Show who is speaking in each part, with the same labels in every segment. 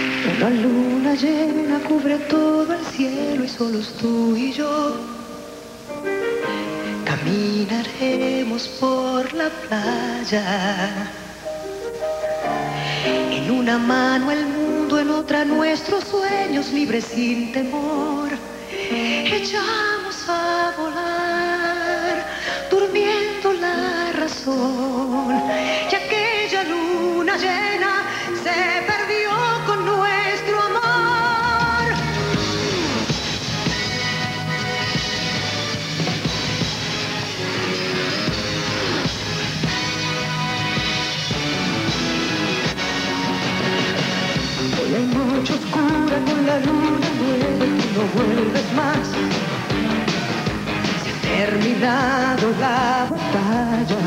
Speaker 1: La luna llena cubre todo el cielo y solos tú y yo caminaremos por la playa. En una mano el mundo, en otra nuestros sueños, libres sin temor. Echamos a volar, durmiendo la razón. Y aquella luna llena se perdió con nuestro amor. Hoy hay noche oscura con la luna nueva y tú no vuelves más. Se ha terminado la batalla.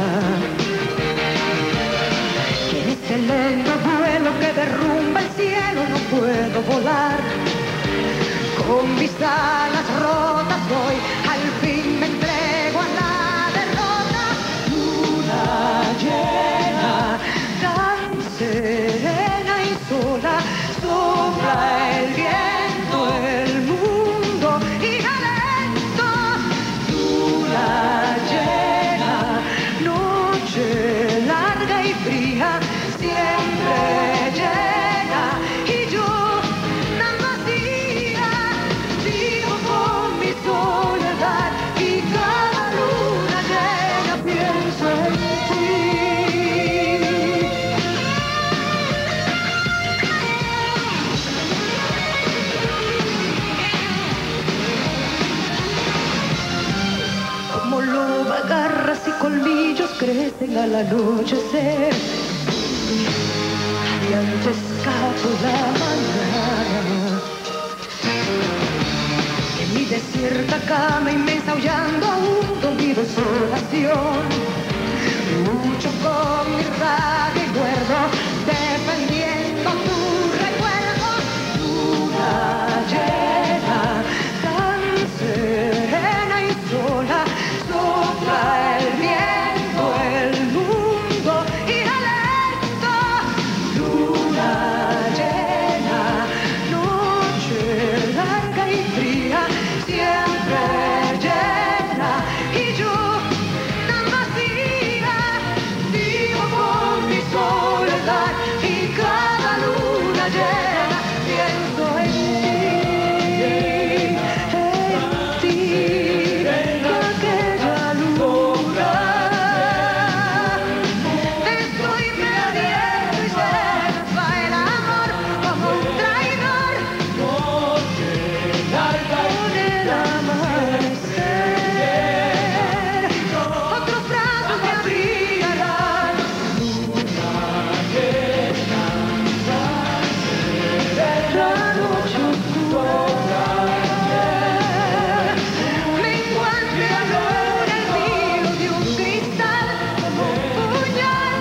Speaker 1: Y en este lento vuelo que derrumba el cielo no puedo volar. Con mis alas rotas hoy al fin me entrego a la derrota. Luna llena, tan serena y sola, sopla el viento, el mundo irá lento. Luna llena, noche larga y fría, siempre llena, y yo tan vacía, vivo con mi soledad, y cada luna llena pienso en ti. Como loba, garras y colmillos crecen al anochecer. Adiante escapo la mañana. En mi desierta cama inmensa aullando aún mi desolación. Lucho con mi rabia y muerdo, defendiendo tu recuerdo. Luna llena, tan serena y sola, sopla el viento, el mundo irá lento. Luna llena, noche larga y fría, siempre llena, y yo tan vacía, vivo con mi soledad, y cada luna llena pienso en ti, aquella luna. Estoy perdiendo y se me va el amor como un traidor. Con el amanecer, otros brazos me abrigarán. La noche oscura, menguante amor el filo de un cristal como un puñal.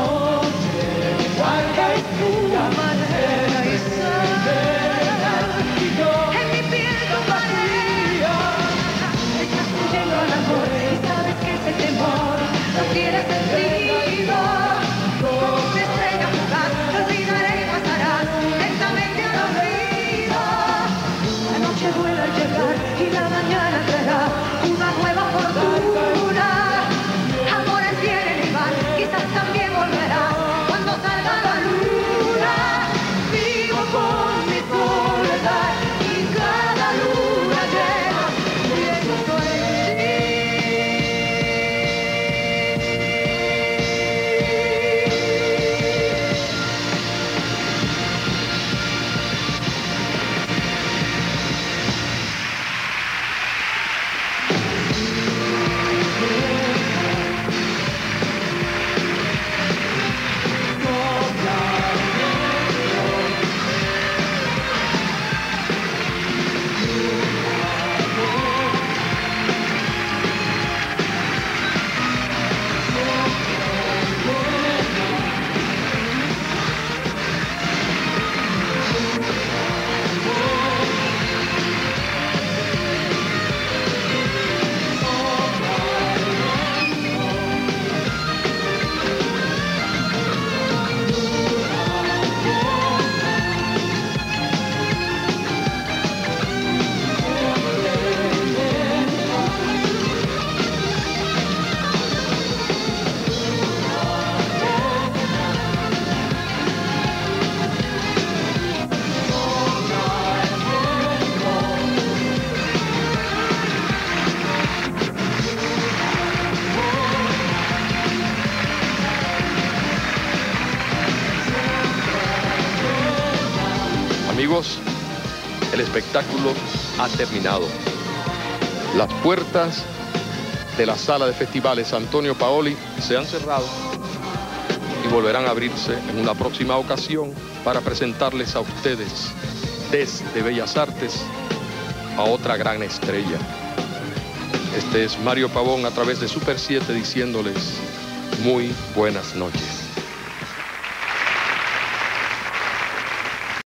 Speaker 1: Es tu manera y sal en mi piel tu María. Estás huyendo al amor y sabes que ese temor no tiene sentido. Como una estrella fugaz te olvidaré y pasarás lentamente al olvido. La noche vuela al llegar y la mañana traerá una nueva fortuna. Amores vienen y van, quizás también volverá cuando salga la luna. Vivo con mi soledad y cada luna llena pienso en ti.
Speaker 2: Amigos, el espectáculo ha terminado. Las puertas de la sala de festivales Antonio Paoli se han cerrado y volverán a abrirse en una próxima ocasión para presentarles a ustedes desde Bellas Artes a otra gran estrella. Este es Mario Pavón a través de Super 7 diciéndoles muy buenas noches.